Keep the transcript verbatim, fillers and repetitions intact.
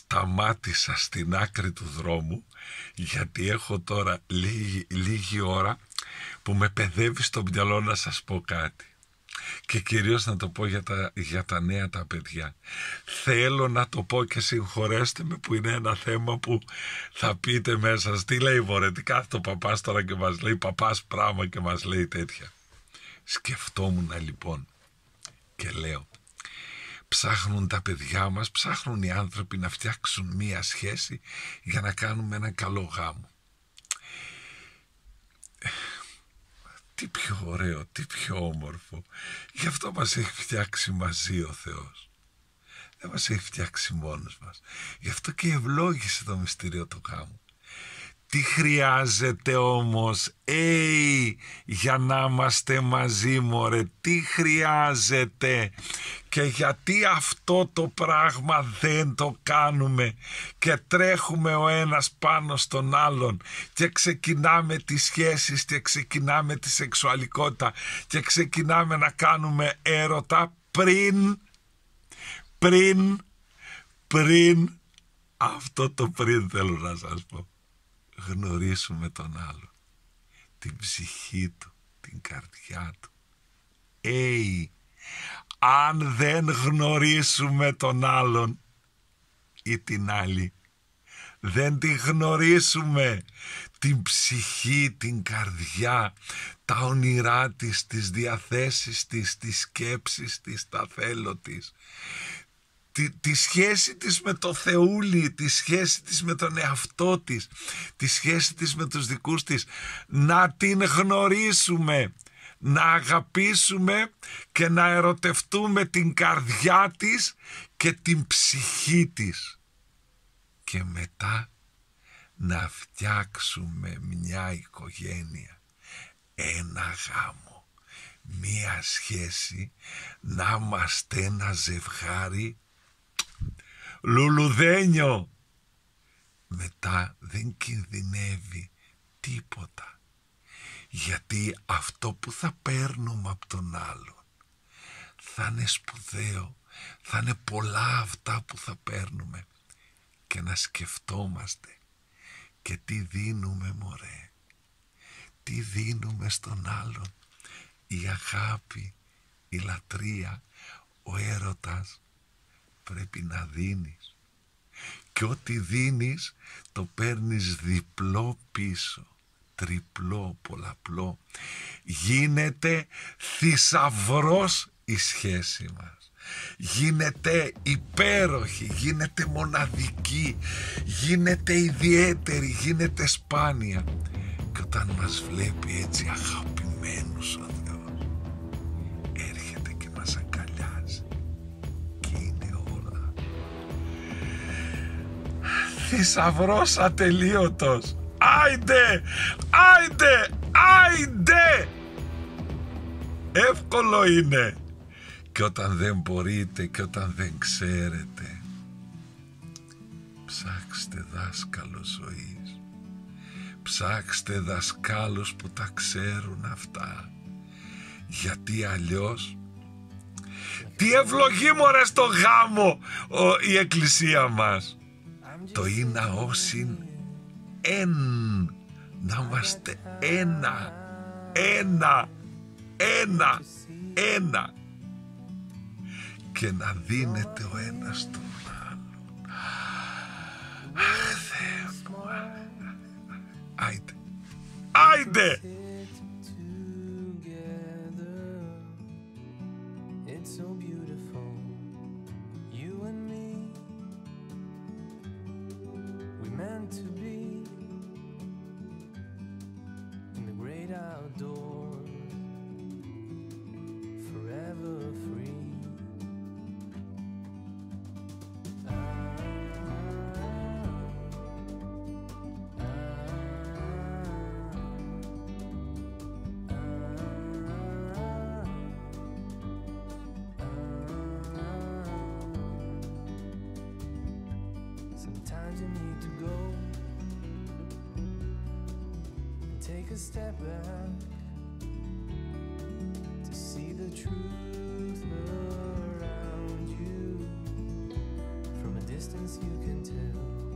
σταμάτησα στην άκρη του δρόμου, γιατί έχω τώρα λίγη, λίγη ώρα που με παιδεύει στο μυαλό να σας πω κάτι. Και κυρίως να το πω για τα, για τα νέα τα παιδιά. Θέλω να το πω και συγχωρέστε με που είναι ένα θέμα που θα πείτε μέσα σας. Τι λέει μωρέ, τι κάθεται ο παπάς τώρα και μας λέει παπάς πράγμα και μας λέει τέτοια. Σκεφτόμουν λοιπόν και λέω, ψάχνουν τα παιδιά μας, ψάχνουν οι άνθρωποι να φτιάξουν μία σχέση για να κάνουμε ένα καλό γάμο. Τι πιο ωραίο, τι πιο όμορφο. Γι' αυτό μας έχει φτιάξει μαζί ο Θεός. Δεν μας έχει φτιάξει μόνος μας. Γι' αυτό και ευλόγησε το μυστήριο του γάμου. Τι χρειάζεται όμως, hey, για να είμαστε μαζί μωρέ, τι χρειάζεται και γιατί αυτό το πράγμα δεν το κάνουμε και τρέχουμε ο ένας πάνω στον άλλον και ξεκινάμε τις σχέσεις και ξεκινάμε τη σεξουαλικότητα και ξεκινάμε να κάνουμε έρωτα πριν, πριν, πριν, αυτό το πριν θέλω να σας πω. Γνωρίσουμε τον άλλο, την ψυχή του, την καρδιά του. Hey, αν δεν γνωρίσουμε τον άλλον ή την άλλη, δεν τη γνωρίσουμε, την ψυχή, την καρδιά, τα όνειρά της, τις διαθέσεις της, τις σκέψεις της, τα θέλω της, Τη, τη σχέση της με το Θεούλη, τη σχέση της με τον εαυτό της, τη σχέση της με τους δικούς της, να την γνωρίσουμε, να αγαπήσουμε και να ερωτευτούμε την καρδιά της και την ψυχή της και μετά να φτιάξουμε μια οικογένεια, ένα γάμο, μια σχέση, να είμαστε ένα ζευγάρι λουλουδένιο. Μετά δεν κινδυνεύει τίποτα, γιατί αυτό που θα παίρνουμε από τον άλλον θα είναι σπουδαίο, θα είναι πολλά αυτά που θα παίρνουμε και να σκεφτόμαστε και τι δίνουμε μωρέ, τι δίνουμε στον άλλον, η αγάπη, η λατρεία, ο έρωτας. Πρέπει να δίνεις και ό,τι δίνεις το παίρνεις διπλό πίσω, τριπλό, πολλαπλό. Γίνεται θησαυρός η σχέση μας, γίνεται υπέροχη, γίνεται μοναδική, γίνεται ιδιαίτερη, γίνεται σπάνια. Και όταν μας βλέπει έτσι αγαπημένους ο Θεός, έρχεται και μας αγκαλιάζει και είναι όλα θησαυρός ατελείωτος. Άιντε, άιντε, άιντε. Εύκολο είναι. Και όταν δεν μπορείτε και όταν δεν ξέρετε, ψάξτε δάσκαλο ζωής, ψάξτε δασκάλους που τα ξέρουν αυτά, γιατί αλλιώς τι ευλογεί μωρέ στο γάμο ο, η εκκλησία μας. Το είναι όσην εν, να είμαστε ένα, ένα, ένα, ένα και να δίνεται ο ένας στον άλλον. Αχ, Θεέ μου, άιντε, άιντε. Sometimes you need to go and take a step back to see the truth around you from a distance. you can tell.